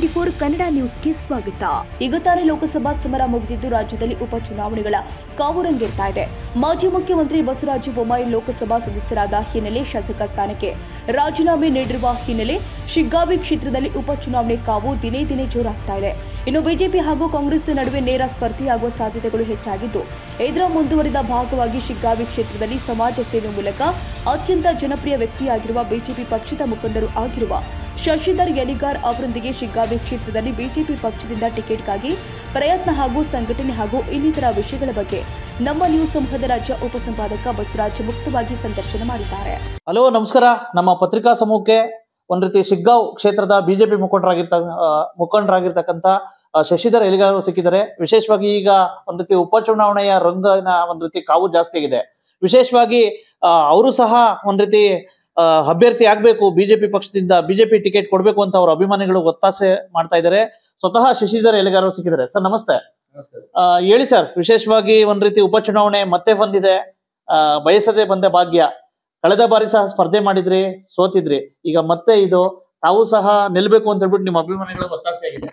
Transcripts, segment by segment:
N24 Kannada ನ್ಯೂಸ್ಗೆ ಸ್ವಾಗತ. ಈಗ ತಾನೇ ಲೋಕಸಭಾ ಸಮರ ಮುಗಿದಿದ್ದು ರಾಜ್ಯದಲ್ಲಿ ಉಪಚುನಾವಣೆಗಳ ಕಾವು ರಂಗೇರ್ತಾ ಇದೆ. ಮಾಜಿ ಮುಖ್ಯಮಂತ್ರಿ ಬಸವರಾಜ ಬೊಮ್ಮಾಯಿ ಲೋಕಸಭಾ ಸದಸ್ಯರಾದ ಹಿನ್ನೆಲೆ ಶಾಸಕ ಸ್ಥಾನಕ್ಕೆ ರಾಜೀನಾಮೆ ನೀಡಿರುವ ಹಿನ್ನೆಲೆ ಶಿಗ್ಗಾವಿ ಕ್ಷೇತ್ರದಲ್ಲಿ ಉಪಚುನಾವಣೆ ಕಾವು ದಿನೇ ದಿನೇ ಜೋರಾಗ್ತಾ ಇದೆ. ಇನ್ನು ಬಿಜೆಪಿ ಹಾಗೂ ಕಾಂಗ್ರೆಸ್ ನಡುವೆ ನೇರ ಸ್ಪರ್ಧೆಯಾಗುವ ಸಾಧ್ಯತೆಗಳು ಹೆಚ್ಚಾಗಿದ್ದು, ಇದರ ಮುಂದುವರಿದ ಭಾಗವಾಗಿ ಶಿಗ್ಗಾವಿ ಕ್ಷೇತ್ರದಲ್ಲಿ ಸಮಾಜ ಸೇವೆ ಮೂಲಕ ಅತ್ಯಂತ ಜನಪ್ರಿಯ ವ್ಯಕ್ತಿಯಾಗಿರುವ ಬಿಜೆಪಿ ಪಕ್ಷದ ಮುಖಂಡರು ಆಗಿರುವ ಶಶಿಧರ್ ಯಲಿಗಾರ್ ಅವರೊಂದಿಗೆ ಶಿಗ್ಗಾವಿ ಕ್ಷೇತ್ರದಲ್ಲಿ ಬಿಜೆಪಿ ಪಕ್ಷದಿಂದ ಟಿಕೆಟ್ಗಾಗಿ ಪ್ರಯತ್ನ ಹಾಗೂ ಸಂಘಟನೆ ಹಾಗೂ ಇನ್ನಿತರ ವಿಷಯಗಳ ಬಗ್ಗೆ ನಮ್ಮ ನ್ಯೂಸ್ ಸಮೂಹದ ರಾಜ್ಯ ಉಪಸಂಪಾದಕ ಬಸವರಾಜ್ ಮುಕ್ತವಾಗಿ ಸಂದರ್ಶನ ಮಾಡಿದ್ದಾರೆ. ಹಲೋ, ನಮಸ್ಕಾರ. ನಮ್ಮ ಪತ್ರಿಕಾ ಸಮೂಹಕ್ಕೆ ಒಂದ್ ರೀತಿ ಶಿಗ್ಗಾಂವ್ ಕ್ಷೇತ್ರದ ಬಿಜೆಪಿ ಮುಖಂಡರಾಗಿರ್ತಕ್ಕಂಥ ಶಶಿಧರ್ ಯಲಿಗಾರ್ ಸಿಕ್ಕಿದ್ದಾರೆ. ವಿಶೇಷವಾಗಿ ಈಗ ಒಂದ್ ರೀತಿ ಉಪಚುನಾವಣೆಯ ರಂಗನ ಒಂದ್ ರೀತಿ ಕಾವು ಜಾಸ್ತಿ ಆಗಿದೆ. ವಿಶೇಷವಾಗಿ ಅವರು ಸಹ ಒಂದ್ ರೀತಿ ಅಭ್ಯರ್ಥಿ ಆಗ್ಬೇಕು, ಬಿಜೆಪಿ ಪಕ್ಷದಿಂದ ಬಿಜೆಪಿ ಟಿಕೆಟ್ ಕೊಡ್ಬೇಕು ಅಂತ ಅವ್ರ ಅಭಿಮಾನಿಗಳು ಒತ್ತಾಸೆ ಮಾಡ್ತಾ ಇದ್ದಾರೆ. ಸ್ವತಃ ಶಶಿಧರ್ ಯಲಿಗಾರ್ ಸಿಕ್ಕಿದ್ದಾರೆ. ಸರ್ ನಮಸ್ತೆ. ಹೇಳಿ ಸರ್, ವಿಶೇಷವಾಗಿ ಒಂದ್ ರೀತಿ ಉಪಚುನಾವಣೆ ಮತ್ತೆ ಬಂದಿದೆ. ಬಯಸದೆ ಬಂದ ಭಾಗ್ಯ. ಕಳೆದ ಬಾರಿ ಸಹ ಸ್ಪರ್ಧೆ ಮಾಡಿದ್ರಿ, ಸೋತಿದ್ರಿ. ಈಗ ಮತ್ತೆ ಇದು ತಾವು ಸಹ ನಿಲ್ಬೇಕು ಅಂತ ಹೇಳ್ಬಿಟ್ಟು ನಿಮ್ಮ ಅಭಿಮಾನಿಗಳ ಒತ್ತಾಸೆ ಆಗಿದೆ.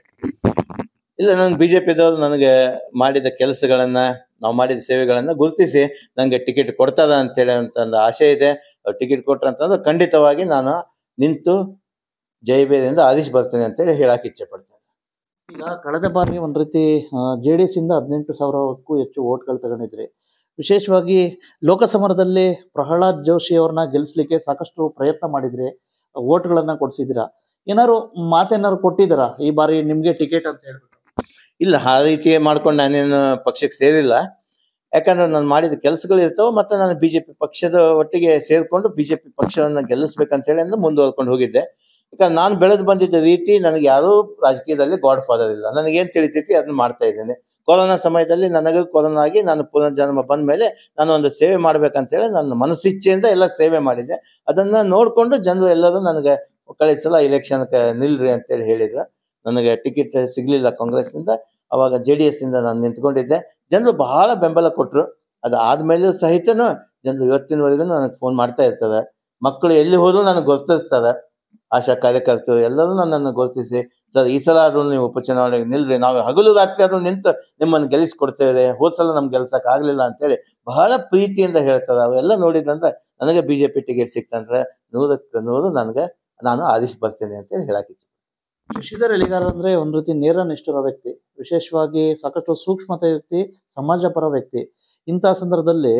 ಇಲ್ಲ, ನಂಗೆ ಬಿಜೆಪಿದವರು ನನಗೆ ಮಾಡಿದ ಕೆಲಸಗಳನ್ನ, ನಾವು ಮಾಡಿದ ಸೇವೆಗಳನ್ನ ಗುರುತಿಸಿ ನಂಗೆ ಟಿಕೆಟ್ ಕೊಡ್ತದ ಅಂತೇಳಿ ಅಂತ ಆಸೆ ಇದೆ. ಟಿಕೆಟ್ ಕೊಟ್ರಂತಂದ್ರೆ ಖಂಡಿತವಾಗಿ ನಾನು ನಿಂತು ಜಯಬೇದಿಂದ ಆದಿಶ್ ಬರ್ತೇನೆ ಅಂತೇಳಿ ಹೇಳಕ್ ಇಚ್ಛೆ ಪಡ್ತೇನೆ. ಈಗ ಕಳೆದ ಬಾರಿ ಒಂದ್ ರೀತಿ JDS ಇಂದ 18,000ಕ್ಕೂ ಹೆಚ್ಚು ಓಟ್ಗಳು ತಗೊಂಡಿದ್ರಿ. ವಿಶೇಷವಾಗಿ ಲೋಕಸಮರದಲ್ಲಿ ಪ್ರಹ್ಲಾದ್ ಜೋಶಿ ಅವ್ರನ್ನ ಗೆಲ್ಲಿಸ್ಲಿಕ್ಕೆ ಸಾಕಷ್ಟು ಪ್ರಯತ್ನ ಮಾಡಿದ್ರಿ, ಓಟ್ಗಳನ್ನ ಕೊಡ್ಸಿದ್ದೀರಾ. ಮಾತೇನಾರು ಕೊಟ್ಟಿದ್ದೀರಾ ಈ ಬಾರಿ ನಿಮ್ಗೆ ಟಿಕೆಟ್ ಅಂತ ಹೇಳ್ಬಿಟ್ಟು? ಇಲ್ಲ, ಆ ರೀತಿ ಮಾಡ್ಕೊಂಡು ನಾನೇನು ಪಕ್ಷಕ್ಕೆ ಸೇರಿಲ್ಲ. ಯಾಕಂದ್ರೆ ನಾನು ಮಾಡಿದ ಕೆಲಸಗಳು ಇರ್ತಾವೆ, ಮತ್ತೆ ನಾನು ಬಿಜೆಪಿ ಪಕ್ಷದ ಒಟ್ಟಿಗೆ ಸೇರ್ಕೊಂಡು ಬಿಜೆಪಿ ಪಕ್ಷವನ್ನ ಗೆಲ್ಲಿಸ್ಬೇಕಂತ ಹೇಳಿ ಅಂದ್ರೆ ಮುಂದುವರ್ಕೊಂಡು ಹೋಗಿದ್ದೆ. ಯಾಕಂದ್ರೆ ನಾನು ಬೆಳೆದು ಬಂದಿದ್ದ ರೀತಿ ನನಗೆ ಯಾರೂ ರಾಜಕೀಯದಲ್ಲಿ ಗಾಡ್ ಫಾದರ್ ಇಲ್ಲ. ನನಗೇನು ತಿಳಿತೈತಿ ಅದನ್ನ ಮಾಡ್ತಾ ಇದ್ದೇನೆ. ಕೊರೋನಾ ಸಮಯದಲ್ಲಿ ನನಗೆ ಕೊರೋನಾ ಆಗಿ ನಾನು ಪುನರ್ಜನ್ಮ ಬಂದ ಮೇಲೆ ನಾನು ಒಂದು ಸೇವೆ ಮಾಡ್ಬೇಕಂತೇಳಿ ನನ್ನ ಮನಸ್ಸಿಚ್ಛೆಯಿಂದ ಎಲ್ಲ ಸೇವೆ ಮಾಡಿದ್ದೆ. ಅದನ್ನ ನೋಡಿಕೊಂಡು ಜನರು ಎಲ್ಲರೂ ನನಗೆ ಕಳೆದ ಸಲ ಇಲೆಕ್ಷನ್ಗೆ ನಿಲ್ರಿ ಅಂತೇಳಿ ಹೇಳಿದ್ರು. ನನಗೆ ಟಿಕೆಟ್ ಸಿಗ್ಲಿಲ್ಲ ಕಾಂಗ್ರೆಸ್ನಿಂದ. ಅವಾಗ JDS ನಿಂದ ನಾನು ನಿಂತ್ಕೊಂಡಿದ್ದೆ. ಜನರು ಬಹಳ ಬೆಂಬಲ ಕೊಟ್ಟರು. ಅದಾದ್ಮೇಲೂ ಸಹಿತನು ಜನರು ಇವತ್ತಿನವರೆಗೂ ನನಗೆ ಫೋನ್ ಮಾಡ್ತಾ ಇರ್ತಾರೆ. ಮಕ್ಕಳು ಎಲ್ಲಿ ಹೋದ್ರು ನನಗೆ ಗುರುತಿಸ್ತಾರೆ. ಆಶಾ ಕಾರ್ಯಕರ್ತರು ಎಲ್ಲರೂ ನನ್ನನ್ನು ಗುರುತಿಸಿ, ಸರ್ ಈ ಸಲ ಆದ್ರೂ ನೀವು ಉಪಚುನಾವಣೆಗೆ ನಿಲ್ರಿ, ನಾವು ಹಗಲು ರಾತ್ರಿ ಆದ್ರೂ ನಿಂತು ನಿಮ್ಮನ್ನು ಗೆಲ್ಲಿಸ್ಕೊಡ್ತೇವೆ, ಹೋದ ಸಲ ನಮ್ಗೆ ಗೆಲ್ಸಕ್ ಆಗ್ಲಿಲ್ಲ ಅಂತೇಳಿ ಬಹಳ ಪ್ರೀತಿಯಿಂದ ಹೇಳ್ತಾರೆ. ಅವೆಲ್ಲ ನೋಡಿದಂದ್ರೆ ನನಗೆ ಬಿಜೆಪಿ ಟಿಕೆಟ್ ಸಿಕ್ತಂದ್ರೆ 100ಕ್ಕೆ 100 ನಾನು ಆದಿಶ್ ಬರ್ತೇನೆ ಅಂತೇಳಿ ಹೇಳಕ್ ಇಚ್ಛೆ. ಶಶಿಧರ್ ಯಲಿಗಾರ್ ಅಂದ್ರೆ ಒಂದ್ ರೀತಿ ನೇರ ನಿಷ್ಠುರ ವ್ಯಕ್ತಿ, ವಿಶೇಷವಾಗಿ ಸಾಕಷ್ಟು ಸೂಕ್ಷ್ಮತೆ ವ್ಯಕ್ತಿ, ಸಮಾಜ ಪರ ವ್ಯಕ್ತಿ. ಇಂತಹ ಸಂದರ್ಭದಲ್ಲಿ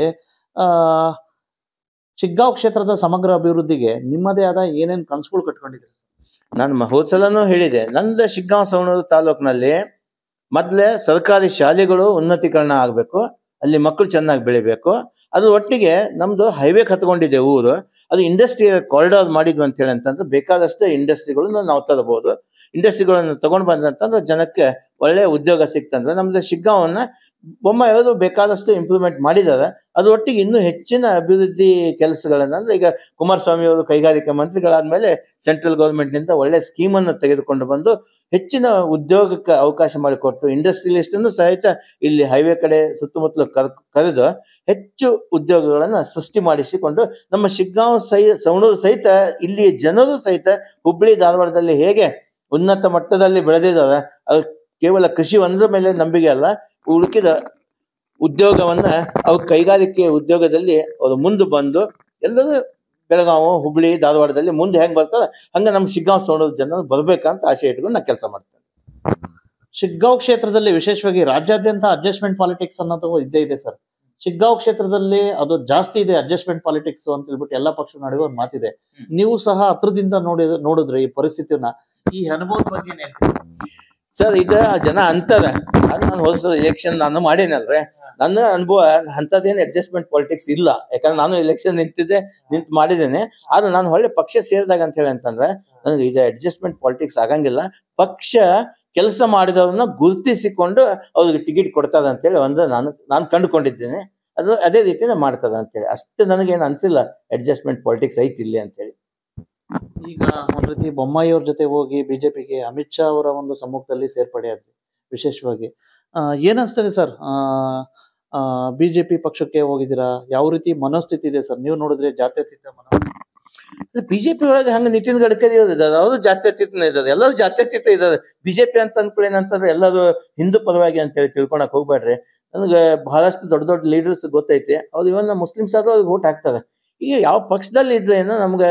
ಶಿಗ್ಗಾಂವ್ ಕ್ಷೇತ್ರದ ಸಮಗ್ರ ಅಭಿವೃದ್ಧಿಗೆ ನಿಮ್ಮದೇ ಆದ ಏನೇನ್ ಕನಸುಗಳು ಕಟ್ಕೊಂಡಿದ್ದೀರಿ? ನಾನು ಹೋದ ಸಲನೂ ಹೇಳಿದೆ, ನಂದು ಶಿಗ್ಗಾಂವ್ ಸವಣೂರು ತಾಲೂಕಿನಲ್ಲಿ ಮೊದಲೇ ಸರ್ಕಾರಿ ಶಾಲೆಗಳು ಉನ್ನತೀಕರಣ ಆಗಬೇಕು, ಅಲ್ಲಿ ಮಕ್ಕಳು ಚೆನ್ನಾಗಿ ಬೆಳಿಬೇಕು. ಅದ್ರ ಒಟ್ಟಿಗೆ ನಮ್ದು ಹೈವೇ ಹತ್ಕೊಂಡಿದೆ ಊರು, ಅದು ಇಂಡಸ್ಟ್ರಿಯಲ್ ಕಾರಿಡಾರ್ ಮಾಡಿದ್ವಿ ಅಂತ ಹೇಳಿ ಅಂತಂದ್ರೆ ಬೇಕಾದಷ್ಟು ಇಂಡಸ್ಟ್ರಿಗಳನ್ನ ನಾವು ತರಬಹುದು. ಇಂಡಸ್ಟ್ರಿಗಳನ್ನು ತಗೊಂಡು ಬಂದ್ರಂತಂದ್ರೆ ಜನಕ್ಕೆ ಒಳ್ಳೆ ಉದ್ಯೋಗ ಸಿಕ್ತಂದ್ರೆ ನಮ್ದು ಶಿಗ್ಗಾಂವನ್ನ ಬೊಮ್ಮಾಯಿ ಅವರು ಬೇಕಾದಷ್ಟು ಇಂಪ್ರೂವ್ಮೆಂಟ್ ಮಾಡಿದ್ದಾರೆ. ಅದ್ರ ಒಟ್ಟಿಗೆ ಇನ್ನೂ ಹೆಚ್ಚಿನ ಅಭಿವೃದ್ಧಿ ಕೆಲಸಗಳನ್ನ, ಅಂದ್ರೆ ಈಗ ಕುಮಾರಸ್ವಾಮಿ ಅವರು ಕೈಗಾರಿಕಾ ಮಂತ್ರಿಗಳಾದ್ಮೇಲೆ ಸೆಂಟ್ರಲ್ ಗೌರ್ಮೆಂಟ್ ನಿಂದ ಒಳ್ಳೆ ಸ್ಕೀಮನ್ನು ತೆಗೆದುಕೊಂಡು ಬಂದು ಹೆಚ್ಚಿನ ಉದ್ಯೋಗಕ್ಕೆ ಅವಕಾಶ ಮಾಡಿಕೊಟ್ಟು ಇಂಡಸ್ಟ್ರಿಯಲಿಸ್ಟನ್ನು ಸಹಿತ ಇಲ್ಲಿ ಹೈವೇ ಕಡೆ ಸುತ್ತಮುತ್ತಲು ಕರೆದು ಹೆಚ್ಚು ಉದ್ಯೋಗಗಳನ್ನ ಸೃಷ್ಟಿ ಮಾಡಿಸಿಕೊಂಡು ನಮ್ಮ ಶಿಗ್ಗಾಂವ್ ಸವಣೂರು ಸಹಿತ ಇಲ್ಲಿ ಜನರು ಸಹಿತ ಹುಬ್ಬಳ್ಳಿ ಧಾರವಾಡದಲ್ಲಿ ಹೇಗೆ ಉನ್ನತ ಮಟ್ಟದಲ್ಲಿ ಬೆಳೆದಿದ್ದಾರೆ, ಅದು ಕೇವಲ ಕೃಷಿ ಒಂದ್ರ ಮೇಲೆ ನಂಬಿಕೆ ಅಲ್ಲ, ಉಳುಕಿದ ಉದ್ಯೋಗವನ್ನ ಅವ್ರ ಕೈಗಾರಿಕೆ ಉದ್ಯೋಗದಲ್ಲಿ ಅವರು ಮುಂದೆ ಬಂದು ಎಲ್ಲರೂ ಬೆಳಗಾವಿ ಹುಬ್ಬಳ್ಳಿ ಧಾರವಾಡದಲ್ಲಿ ಮುಂದೆ ಹೆಂಗ್ ಬರ್ತಾರೆ ಹಂಗ ನಮ್ಮ ಶಿಗ್ಗಾಂವ್ ಸವಣೂರು ಜನ ಬರ್ಬೇಕಂತ ಆಸೆ ಇಟ್ಕೊಂಡು ನಾನು ಕೆಲಸ ಮಾಡ್ತೇನೆ. ಶಿಗ್ಗಾಂವ್ ಕ್ಷೇತ್ರದಲ್ಲಿ ವಿಶೇಷವಾಗಿ ರಾಜ್ಯಾದ್ಯಂತ ಅಡ್ಜಸ್ಟ್ಮೆಂಟ್ ಪಾಲಿಟಿಕ್ಸ್ ಅನ್ನೋದು ಇದ್ದೇ ಇದೆ ಸರ್. ಶಿಗ್ಗಾಂವ್ ಕ್ಷೇತ್ರದಲ್ಲಿ ಅದು ಜಾಸ್ತಿ ಇದೆ, ಅಡ್ಜಸ್ಟ್ಮೆಂಟ್ ಪಾಲಿಟಿಕ್ಸ್ ಅಂತ ಹೇಳ್ಬಿಟ್ಟು ಎಲ್ಲಾ ಪಕ್ಷ ನಡುವೆ ಒಂದು ಮಾತಿದೆ. ನೀವು ಸಹ ಹತ್ರದಿಂದ ನೋಡಿದ್ರೆ ಈ ಪರಿಸ್ಥಿತಿಯನ್ನ, ಈ ಅನುಭವದ ಬಗ್ಗೆ ಏನ್ ಹೇಳ್ತೀರಿ ಸರ್? ಜನ ಅಂತಾರೆ, ನಾನು ಹೋದ ಎಲೆಕ್ಷನ್ ನಾನು ಮಾಡೇನಲ್ರಿ, ನನ್ನ ಅನುಭವ ಅಂತದೇನು ಅಡ್ಜಸ್ಟ್ಮೆಂಟ್ ಪಾಲಿಟಿಕ್ಸ್ ಇಲ್ಲ. ಯಾಕಂದ್ರೆ ನಾನು ಎಲೆಕ್ಷನ್ ನಿಂತು ಮಾಡಿದ್ದೇನೆ. ಆದ್ರೆ ನಾನು ಒಳ್ಳೆ ಪಕ್ಷ ಸೇರಿದಾಗ ಅಂತ ಹೇಳಿ ಅಂತಂದ್ರೆ ನನಗೆ ಇದು ಅಡ್ಜಸ್ಟ್ಮೆಂಟ್ ಪಾಲಿಟಿಕ್ಸ್ ಆಗಂಗಿಲ್ಲ. ಪಕ್ಷ ಕೆಲಸ ಮಾಡಿದವ್ರನ್ನ ಗುರುತಿಸಿಕೊಂಡು ಅವ್ರಿಗೆ ಟಿಕೆಟ್ ಕೊಡ್ತದ ಅಂತೇಳಿ ನಾನು ಕಂಡುಕೊಂಡಿದ್ದೇನೆ. ಅದೇ ರೀತಿನ ಮಾಡ್ತದ ಅಂತೇಳಿ. ಅಷ್ಟು ನನಗೇನು ಅನ್ಸಿಲ್ಲ ಅಡ್ಜಸ್ಟ್ಮೆಂಟ್ ಪಾಲಿಟಿಕ್ಸ್ ಐತಿ ಇಲ್ಲಿ ಅಂತೇಳಿ. ಈಗ ಒಂದ್ ರೀತಿ ಬೊಮ್ಮಾಯಿ ಅವ್ರ ಜೊತೆ ಹೋಗಿ ಬಿಜೆಪಿಗೆ ಅಮಿತ್ ಶಾ ಅವರ ಒಂದು ಸಮ್ಮುಖದಲ್ಲಿ ಸೇರ್ಪಡೆ ಆದ್ರಿ. ವಿಶೇಷವಾಗಿ ಏನ್ ಅನ್ಸ್ತದೆ ಸರ್, ಬಿಜೆಪಿ ಪಕ್ಷಕ್ಕೆ ಹೋಗಿದ್ದೀರಾ? ಯಾವ ರೀತಿ ಮನೋಸ್ಥಿತಿ ಇದೆ ಸರ್? ನೀವು ನೋಡಿದ್ರೆ ಜಾತ್ಯತೀತ ಮನೋಸ್ಥಿತಿ. ಬಿಜೆಪಿ ಒಳಗೆ ಹಂಗ ನಿತಿನ್ ಗಡ್ಕರಿ ಅವ್ರು ಇದಾರೆ, ಅವರು ಜಾತ್ಯತೀತನ ಇದಾರೆ, ಎಲ್ಲರೂ ಜಾತ್ಯತೀತ ಇದಾರೆ. ಬಿಜೆಪಿ ಅಂತ ಅನ್ಕೊಳ್ಳಿ ಏನಂತಂದ್ರೆ ಎಲ್ಲರೂ ಹಿಂದೂ ಪರವಾಗಿ ಅಂತ ಹೇಳಿ ತಿಳ್ಕೊಳಕ್ ಹೋಗ್ಬೇಡ್ರಿ. ನನಗೆ ಬಹಳಷ್ಟು ದೊಡ್ಡ ದೊಡ್ಡ ಲೀಡರ್ಸ್ ಗೊತ್ತೈತಿ, ಅವ್ರು ಇವನ್ನ ಮುಸ್ಲಿಮ್ಸ್ ಆದ್ರೂ ಅವ್ರಿಗೆ ಓಟ್ ಹಾಕ್ತಾರೆ. ಈಗ ಯಾವ ಪಕ್ಷದಲ್ಲಿ ಇದ್ರೇನು ನಮ್ಗೆ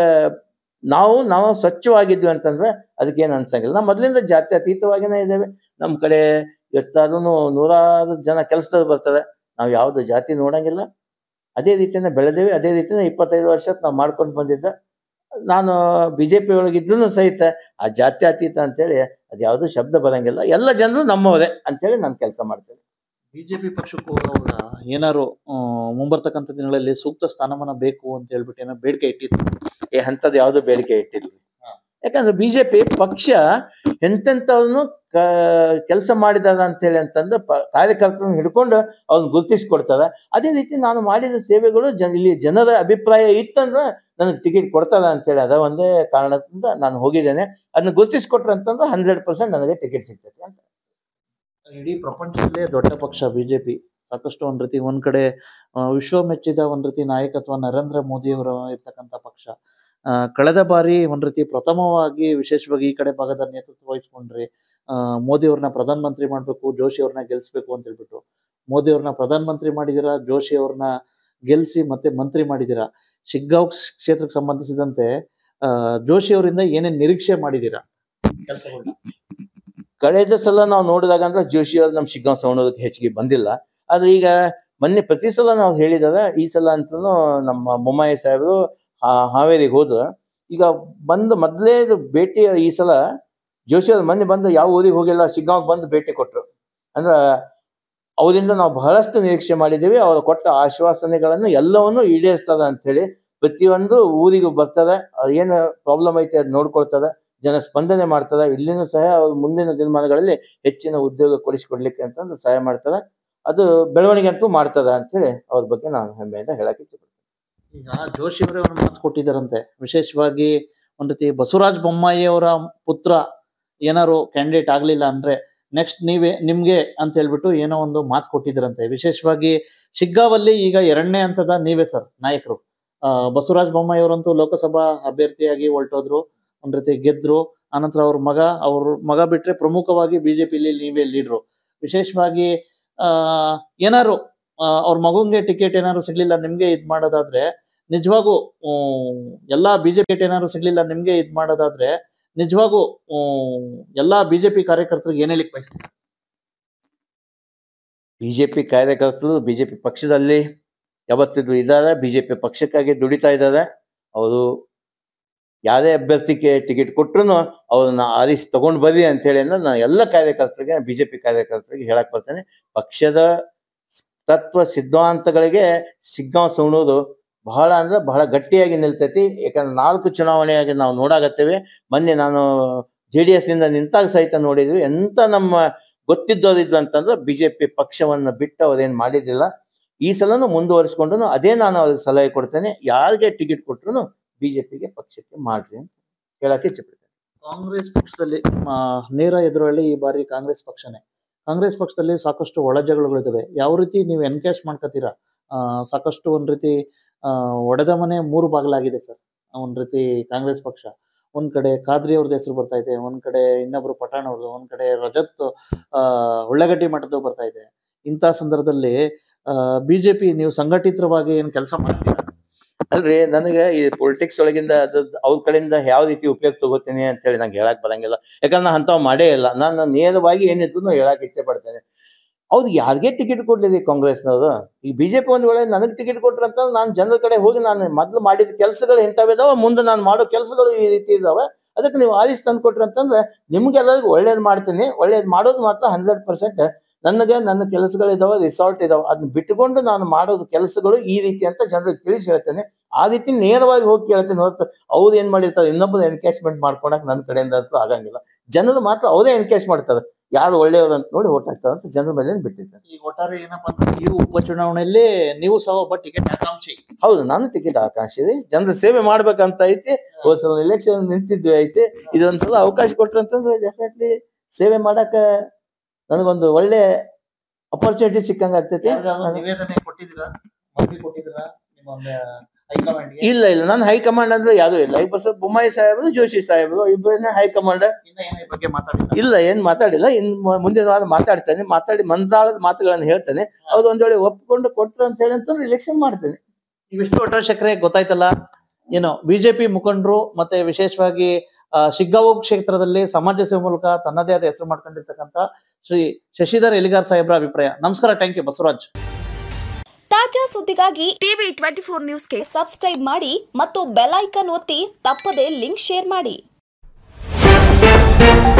ನಾವು ಸ್ವಚ್ಛವಾಗಿದ್ವಿ ಅಂತಂದ್ರೆ ಅದಕ್ಕೇನು ಅನ್ಸಂಗಿಲ್ಲ. ನಾವು ಮೊದಲಿಂದ ಜಾತ್ಯತೀತವಾಗಿನೇ ಇದ್ದೇವೆ. ನಮ್ಮ ಕಡೆ ಎತ್ತಾದ್ರೂ ನೂರಾರು ಜನ ಕೆಲಸದವ್ರು ಬರ್ತಾರೆ, ನಾವು ಯಾವ್ದು ಜಾತಿ ನೋಡಂಗಿಲ್ಲ. ಅದೇ ರೀತಿಯನ್ನ ಬೆಳೆದೇವಿ, ಅದೇ ರೀತಿನ 25 ವರ್ಷ ನಾವು ಮಾಡ್ಕೊಂಡು ಬಂದಿದ್ದ. ನಾನು ಬಿಜೆಪಿ ಒಳಗಿದ್ರು ಸಹಿತ ಆ ಜಾತ್ಯತೀತ ಅಂತೇಳಿ ಅದು ಯಾವ್ದು ಶಬ್ದ ಬರಂಗಿಲ್ಲ. ಎಲ್ಲ ಜನರು ನಮ್ಮವರೇ ಅಂತೇಳಿ ನಾನು ಕೆಲಸ ಮಾಡ್ತೇನೆ. ಬಿಜೆಪಿ ಪಕ್ಷಕ್ಕೂ ಅವಾಗ ಏನಾರು ಮುಂಬರ್ತಕ್ಕಂಥ ದಿನಗಳಲ್ಲಿ ಸೂಕ್ತ ಸ್ಥಾನಮಾನ ಬೇಕು ಅಂತ ಹೇಳ್ಬಿಟ್ಟು ಏನೋ ಬೇಡಿಕೆ ಇಟ್ಟಿದ್ರು. ಅಂಥದ್ದು ಯಾವ್ದು ಬೇಡಿಕೆ ಇಟ್ಟಿದ್ವಿ. ಯಾಕಂದ್ರೆ ಬಿಜೆಪಿ ಪಕ್ಷ ಎಂತೆಂಥವ್ರನ್ನು ಕೆಲಸ ಮಾಡಿದಾರ ಅಂತೇಳಿ ಅಂತಂದ್ರೆ ಕಾರ್ಯಕರ್ತರನ್ನು ಹಿಡ್ಕೊಂಡು ಅವ್ರನ್ನ ಗುರುತಿಸ್ಕೊಡ್ತಾರ. ಅದೇ ರೀತಿ ನಾನು ಮಾಡಿದ ಸೇವೆಗಳು ಇಲ್ಲಿ ಜನರ ಅಭಿಪ್ರಾಯ ಇತ್ತಂದ್ರೆ ನನಗೆ ಟಿಕೆಟ್ ಕೊಡ್ತಾರ ಅಂತೇಳಿ ಅದ ಒಂದೇ ಕಾರಣದಿಂದ ನಾನು ಹೋಗಿದ್ದೇನೆ. ಅದನ್ನ ಗುರುತಿಸ್ಕೊಟ್ರೆ ಅಂತಂದ್ರೆ 100% ನನಗೆ ಟಿಕೆಟ್ ಸಿಗ್ತೈತಿ ಅಂತ. ಇಡೀ ಪ್ರಪಂಚದಲ್ಲೇ ದೊಡ್ಡ ಪಕ್ಷ ಬಿಜೆಪಿ. ಸಾಕಷ್ಟು ಒಂದ್ ರೀತಿ ಒಂದ್ ಕಡೆ ವಿಶ್ವ ಮೆಚ್ಚಿದ ಒಂದ್ ರೀತಿ ನಾಯಕತ್ವ ನರೇಂದ್ರ ಮೋದಿ ಅವರು ಇರ್ತಕ್ಕಂಥ ಪಕ್ಷ. ಕಳೆದ ಬಾರಿ ಒಂದ್ ರೀತಿ ಪ್ರಥಮವಾಗಿ ವಿಶೇಷವಾಗಿ ಈ ಕಡೆ ಭಾಗದ ನೇತೃತ್ವ ವಹಿಸ್ಕೊಂಡ್ರಿ. ಮೋದಿ ಅವ್ರನ್ನ ಪ್ರಧಾನ ಮಂತ್ರಿ ಮಾಡ್ಬೇಕು, ಜೋಶಿ ಅವ್ರನ್ನ ಗೆಲ್ಸ್ಬೇಕು ಅಂತ ಹೇಳ್ಬಿಟ್ಟು ಮೋದಿ ಅವ್ರನ್ನ ಪ್ರಧಾನ ಮಂತ್ರಿ ಮಾಡಿದಿರಾ, ಜೋಶಿ ಅವ್ರನ್ನ ಗೆಲ್ಸಿ ಮತ್ತೆ ಮಂತ್ರಿ ಮಾಡಿದಿರಾ. ಶಿಗ್ಗಾಂವ್ ಕ್ಷೇತ್ರಕ್ಕೆ ಸಂಬಂಧಿಸಿದಂತೆ ಜೋಶಿ ಅವರಿಂದ ಏನೇನ್ ನಿರೀಕ್ಷೆ ಮಾಡಿದೀರಾ ಕೆಲಸಗಳನ್ನ? ಕಳೆದ ಸಲ ನಾವು ನೋಡಿದಾಗ ಅಂದ್ರೆ ಜೋಶಿ ಅವ್ರು ನಮ್ಮ ಶಿಗ್ಗಾಂವ್ ಸವಣೂರಕ್ಕೆ ಹೆಚ್ಚಿಗೆ ಬಂದಿಲ್ಲ. ಆದ್ರೆ ಈಗ ಮೊನ್ನೆ ಪ್ರತಿ ಸಲ ನಾವು ಹೇಳಿದಾರೆ, ಈ ಸಲ ಅಂತೂ ನಮ್ಮ ಬೊಮ್ಮಾಯಿ ಸಾಹೇಬರು ಹಾವೇರಿಗೆ ಹೋದ್ರು. ಈಗ ಬಂದು ಮೊದಲೇ ಭೇಟಿ ಈ ಸಲ ಜೋಶಿ ಅವ್ರು ಮೊನ್ನೆ ಬಂದು ಯಾವ ಊರಿಗೆ ಹೋಗಿಲ್ಲ, ಶಿಗ್ಗಾಂವ್ಗೆ ಬಂದು ಭೇಟಿ ಕೊಟ್ಟರು. ಅಂದ್ರೆ ಅವರಿಂದ ನಾವು ಬಹಳಷ್ಟು ನಿರೀಕ್ಷೆ ಮಾಡಿದ್ದೀವಿ. ಅವರು ಕೊಟ್ಟ ಆಶ್ವಾಸನೆಗಳನ್ನು ಎಲ್ಲವನ್ನೂ ಈಡೇರಿಸ್ತಾರೆ ಅಂಥೇಳಿ. ಪ್ರತಿಯೊಂದು ಊರಿಗೂ ಬರ್ತಾರೆ, ಏನು ಪ್ರಾಬ್ಲಮ್ ಐತೆ ಅದು ನೋಡ್ಕೊಳ್ತಾರೆ, ಜನ ಸ್ಪಂದನೆ ಮಾಡ್ತಾರೆ. ಇಲ್ಲಿನೂ ಸಹ ಅವ್ರು ಮುಂದಿನ ದಿನಮಾನಗಳಲ್ಲಿ ಹೆಚ್ಚಿನ ಉದ್ಯೋಗ ಕೊಡಿಸಿಕೊಡ್ಲಿಕ್ಕೆ ಅಂತಂದು ಸಹಾಯ ಮಾಡ್ತಾರೆ. ಅದು ಬೆಳವಣಿಗೆ ಅಂತೂ ಮಾಡ್ತದ ಅಂತೇಳಿ ಅವ್ರ ಬಗ್ಗೆ ನಾನು ಹೆಮ್ಮೆಯಿಂದ ಹೇಳಕ್ಕೆ ಇಚ್ಛೆಪಡ್ತೀನಿ. ಈಗ ಜೋಶಿ ಅವರೇ ಒಂದು ಮಾತು ಕೊಟ್ಟಿದ್ದಾರಂತೆ, ವಿಶೇಷವಾಗಿ ಒಂದ್ ರೀತಿ ಬಸವರಾಜ ಬೊಮ್ಮಾಯಿ ಅವರ ಪುತ್ರ ಏನಾರು ಕ್ಯಾಂಡಿಡೇಟ್ ಆಗ್ಲಿಲ್ಲ ಅಂದ್ರೆ ನೆಕ್ಸ್ಟ್ ನಿಮ್ಗೆ ಅಂತ ಹೇಳ್ಬಿಟ್ಟು ಏನೋ ಒಂದು ಮಾತು ಕೊಟ್ಟಿದ್ರಂತೆ. ವಿಶೇಷವಾಗಿ ಶಿಗ್ಗಾಂವಲ್ಲಿ ಈಗ 2ನೇ ಹಂತದ ನೀವೇ ಸರ್ ನಾಯಕರು. ಬಸವರಾಜ ಬೊಮ್ಮಾಯಿ ಅವರಂತೂ ಲೋಕಸಭಾ ಅಭ್ಯರ್ಥಿಯಾಗಿ ಹೊರಟೋದ್ರು, ಒಂದ್ ರೀತಿ ಗೆದ್ರು. ಆನಂತರ ಅವ್ರ ಮಗ ಬಿಟ್ರೆ ಪ್ರಮುಖವಾಗಿ ಬಿಜೆಪಿಲಿ ನೀವೇ ಲೀಡ್ರು. ವಿಶೇಷವಾಗಿ ಏನಾರು ಅವ್ರ ಮಗುಂಗೆ ಟಿಕೆಟ್ ಏನಾದ್ರು ಸಿಗ್ಲಿಲ್ಲ ನಿಮ್ಗೆ ಇದ್ ಮಾಡೋದಾದ್ರೆ ನಿಜವಾಗೂ ಎಲ್ಲಾ ಬಿಜೆಪಿ ಏನಾದ್ರು ಸಿಗ್ಲಿಲ್ಲ ನಿಮ್ಗೆ ಇದ್ ಮಾಡೋದಾದ್ರೆ ನಿಜವಾಗೂ ಎಲ್ಲಾ ಬಿಜೆಪಿ ಕಾರ್ಯಕರ್ತರಿಗೆ ಏನ್ ಹೇಳಿಕ್ ಬಯಸ್ತೀವಿ? ಬಿಜೆಪಿ ಕಾರ್ಯಕರ್ತರು ಬಿಜೆಪಿ ಪಕ್ಷದಲ್ಲಿ ಯಾವತ್ತಿದ್ರು ಇದ್ದಾರೆ, ಬಿಜೆಪಿ ಪಕ್ಷಕ್ಕಾಗಿ ದುಡಿತಾ ಇದ್ದಾರೆ. ಅವರು ಯಾವುದೇ ಅಭ್ಯರ್ಥಿಗೆ ಟಿಕೆಟ್ ಕೊಟ್ರು ಅವ್ರನ್ನ ಆರಿಸಿ ತಗೊಂಡ್ ಬರ್ರಿ ಅಂತ ಹೇಳಿ ನಾನು ಎಲ್ಲ ಕಾರ್ಯಕರ್ತರಿಗೆ, ಬಿಜೆಪಿ ಕಾರ್ಯಕರ್ತರಿಗೆ ಹೇಳಕ್ ಬರ್ತೇನೆ. ಪಕ್ಷದ ತತ್ವ ಸಿದ್ಧಾಂತಗಳಿಗೆ ಶಿಗ್ಗಾಂವ್ ಸವಣೂರು ಬಹಳ ಅಂದ್ರೆ ಬಹಳ ಗಟ್ಟಿಯಾಗಿ ನಿಲ್ತೈತಿ. ಯಾಕಂದ್ರೆ 4 ಚುನಾವಣೆಯಾಗಿ ನಾವು ನೋಡಾಕತ್ತೇವೆ. ಮೊನ್ನೆ ನಾನು JDS ನಿಂದ ನಿಂತಾಗ ಸಹಿತ ನೋಡಿದ್ವಿ. ಎಂತ ನಮ್ಮ ಗೊತ್ತಿದ್ದವರಿದ್ರು ಅಂತಂದ್ರೆ ಬಿಜೆಪಿ ಪಕ್ಷವನ್ನ ಬಿಟ್ಟು ಅವ್ರೇನ್ ಮಾಡಿದ್ದಿಲ್ಲ. ಈ ಸಲನು ಮುಂದುವರಿಸ್ಕೊಂಡು ಅದೇ ನಾನು ಅವ್ರಿಗೆ ಸಲಹೆ ಕೊಡ್ತೇನೆ, ಯಾರಿಗೆ ಟಿಕೆಟ್ ಕೊಟ್ರು ಬಿಜೆಪಿಗೆ ಪಕ್ಷಕ್ಕೆ ಮಾಡ್ರಿ ಅಂತ ಹೇಳಕ್ಕೆ ಇಚ್ಛೆಪಡ್ತೇನೆ. ಕಾಂಗ್ರೆಸ್ ಪಕ್ಷದಲ್ಲಿ ನೇರ ಎದುರಲ್ಲಿ ಈ ಬಾರಿ ಕಾಂಗ್ರೆಸ್ ಪಕ್ಷನೇ. ಕಾಂಗ್ರೆಸ್ ಪಕ್ಷದಲ್ಲಿ ಸಾಕಷ್ಟು ಒಳಜಗಳಗಳಿದ್ದಾವೆ. ಯಾವ ರೀತಿ ನೀವು ಎನ್ಕ್ಯಾಶ್ ಮಾಡ್ಕೋತೀರಾ? ಸಾಕಷ್ಟು ಒಂದ್ ರೀತಿ ಒಡೆದ ಮನೆ 3 ಬಾಗಿಲಾಗಿದೆ ಸರ್. ಒಂದ್ ರೀತಿ ಕಾಂಗ್ರೆಸ್ ಪಕ್ಷ ಒಂದ್ ಕಡೆ ಖಾದ್ರಿ ಅವ್ರದ್ದು ಹೆಸರು ಬರ್ತಾ ಇದೆ, ಒಂದ್ ಕಡೆ ಇನ್ನೊಬ್ರು ಪಠಾಣ್ ಅವ್ರದ್ದು, ಒಂದ್ ಕಡೆ ರಜತ್ ಉಳ್ಳಗಡ್ಡಿ ಮಠದ್ದು ಬರ್ತಾ ಇದೆ. ಇಂಥ ಸಂದರ್ಭದಲ್ಲಿ ಬಿಜೆಪಿ ನೀವು ಸಂಘಟಿತವಾಗಿ ಏನ್ ಕೆಲಸ ಮಾಡ್ತೀರಾ? ಅಲ್ರಿ, ನನಗೆ ಈ ಪೊಲಿಟಿಕ್ಸ್ ಒಳಗಿಂದ ಅವ್ರ ಕಡೆಯಿಂದ ಯಾವ ರೀತಿ ಉಪಯೋಗ ತಗೋತೀನಿ ಅಂತ ಹೇಳಿ ನಂಗೆ ಹೇಳಕ್ ಬರಂಗಿಲ್ಲ. ಯಾಕಂದ್ರೆ ನಾನು ಅಂಥವ್ ಮಾಡೇ ಇಲ್ಲ. ನಾನು ನೇರವಾಗಿ ಏನಿದ್ರು ಹೇಳಕ್ ಇಚ್ಛೆ ಪಡ್ತೇನೆ. ಅವ್ರಿಗೆ ಯಾರಿಗೆ ಟಿಕೆಟ್ ಕೊಡ್ಲಿದೆ ಕಾಂಗ್ರೆಸ್ನವರು? ಈ ಬಿಜೆಪಿ ಒಂದ್ ವೇಳೆ ನನಗೆ ಟಿಕೆಟ್ ಕೊಟ್ರಂತ ನಾನು ಜನರ ಕಡೆ ಹೋಗಿ ನಾನು ಮೊದ್ಲು ಮಾಡಿದ ಕೆಲಸಗಳು ಇಂಥವಿದಾವ, ಮುಂದೆ ನಾನು ಮಾಡೋ ಕೆಲಸಗಳು ಈ ರೀತಿ ಇದಾವೆ, ಅದಕ್ಕೆ ನೀವು ಆರಿಸಿ ತಂದು ಕೊಟ್ರಿ ಅಂತಂದ್ರೆ ನಿಮ್ಗೆಲ್ಲರಿಗೂ ಒಳ್ಳೇದು ಮಾಡ್ತೀನಿ. ಒಳ್ಳೇದು ಮಾಡೋದು ಮಾತ್ರ 100%. ನನಗೆ ನನ್ನ ಕೆಲಸಗಳಿದಾವೆ, ರಿಸಾರ್ಟ್ ಇದಾವೆ, ಅದನ್ನ ಬಿಟ್ಟುಕೊಂಡು ನಾನು ಮಾಡೋದು ಕೆಲಸಗಳು ಈ ರೀತಿ ಅಂತ ಜನರಿಗೆ ತಿಳಿಸಿ ಹೇಳ್ತೇನೆ. ಆ ರೀತಿ ನೇರವಾಗಿ ಹೋಗಿ ಕೇಳ್ತೇನೆ ಹೊರತು ಅವ್ರು ಏನ್ ಮಾಡಿರ್ತಾರೆ ಇನ್ನೊಬ್ಬರು ಎನ್ಕ್ಯಾಶ್ಮೆಂಟ್ ಮಾಡ್ಕೊಳಕ್ ನನ್ನ ಕಡೆಯಿಂದ ಅಂತೂ ಆಗಂಗಿಲ್ಲ. ಜನರು ಮಾತ್ರ ಅವರೇ ಎನ್ಕ್ಯಾಶ್ ಮಾಡ್ತಾರೆ, ಯಾರು ಒಳ್ಳೆಯವರು ಅಂತ ನೋಡಿ ಓಟ್ ಹಾಕ್ತಾರೆ ಅಂತ ಜನರ ಮೇಲೆ ಬಿಟ್ಟಿದ್ದಾರೆ. ಈಗ ಒಟ್ಟಾರೆ ಏನಪ್ಪಾ ಅಂದ್ರೆ ಈ ಉಪಚುನಾವಣೆಯಲ್ಲಿ ನೀವು ಸಹ ಒಬ್ಬ ಟಿಕೆಟ್ ಆಕಾಂಕ್ಷಿ. ಹೌದು, ನಾನು ಟಿಕೆಟ್ ಆಕಾಂಕ್ಷಿ ಇದೆ. ಜನರ ಸೇವೆ ಮಾಡ್ಬೇಕಂತ ಐತಿ. ಹೋದ್ಸಲ ಎಲೆಕ್ಷನ್ ನಿಂತಿದ್ವಿ ಐತಿ. ಇದೊಂದ್ಸಲ ಅವಕಾಶ ಕೊಟ್ರಿ ಅಂತಂದ್ರೆ ಡೆಫಿನೆಟ್ಲಿ ಸೇವೆ ಮಾಡಕ ನನಗೊಂದು ಒಳ್ಳೆ ಅಪರ್ಚುನಿಟಿ ಸಿಕ್ಕಂಗ ಆಗ್ತೈತಿ. ನಿವೇದನೆ ಕೊಟ್ಟಿದ್ದೀರಾ? ಮನವಿ ಕೊಟ್ಟಿದ್ದೀರಾ? ನಿಮ್ಮ ಹೈಕಮಾಂಡ್ಗೆ? ಇಲ್ಲ ನಾನು ಹೈಕಮಾಂಡ್ ಅಂದ್ರೆ ಯಾವ್ದು ಇಲ್ಲ. ಈಗ ಬಸ್ ಬೊಮ್ಮಾಯಿ ಸಾಹೇಬರು, ಜೋಶಿ ಸಾಹೇಬರು ಇಬ್ಬರನ್ನೇ ಹೈಕಮಾಂಡ್. ಇನ್ನ ಏನೋ ಈ ಬಗ್ಗೆ ಮಾತಾಡಿಲ್ಲ? ಇಲ್ಲ, ಏನ್ ಮಾತಾಡಿಲ್ಲ. ಮುಂದಿನ ವಾರ ಮಾತಾಡ್ತೇನೆ. ಮಾತಾಡಿ ಮಂದಾಳದ ಮಾತುಗಳನ್ನು ಹೇಳ್ತೇನೆ. ಅವ್ರು ಒಂದ್ ವೇಳೆ ಒಪ್ಪಿಕೊಂಡು ಕೊಟ್ರು ಅಂತ ಹೇಳಿ ಅಂತಂದ್ರೆ ಇಲೆಕ್ಷನ್ ಮಾಡ್ತೇನೆ. ಇವಿಷ್ಟು ಒಟ್ಟಾರೆ ಶೆಖರೆ ಗೊತ್ತಾಯ್ತಲ್ಲ. ಏನು ಬಿಜೆಪಿ ಮುಖಂಡರು ಮತ್ತೆ ವಿಶೇಷವಾಗಿ ಶಿಗ್ಗಾಂವ್ ಕ್ಷೇತ್ರದಲ್ಲಿ ಸಮಾಜ ಸೇವೆ ಮೂಲಕ ತನ್ನದೇ ಆದ ಹೆಸರು ಮಾಡ್ಕೊಂಡಿರ್ತಕ್ಕಂಥ ಶ್ರೀ ಶಶಿಧರ್ ಎಲಿಗಾರ್ ಸಾಹೇಬ್ರ ಅಭಿಪ್ರಾಯ. ನಮಸ್ಕಾರ. Thank you Basavaraj. ತಾಜಾ ಸುದ್ದಿಗಾಗಿ ಟಿವಿ 24 ನ್ಯೂಸ್ಗೆ ಸಬ್ಸ್ಕ್ರೈಬ್ ಮಾಡಿ ಮತ್ತು ಬೆಲ್ ಐಕಾನ್ ಒತ್ತಿ ತಪ್ಪದೇ ಲಿಂಕ್ ಶೇರ್ ಮಾಡಿ.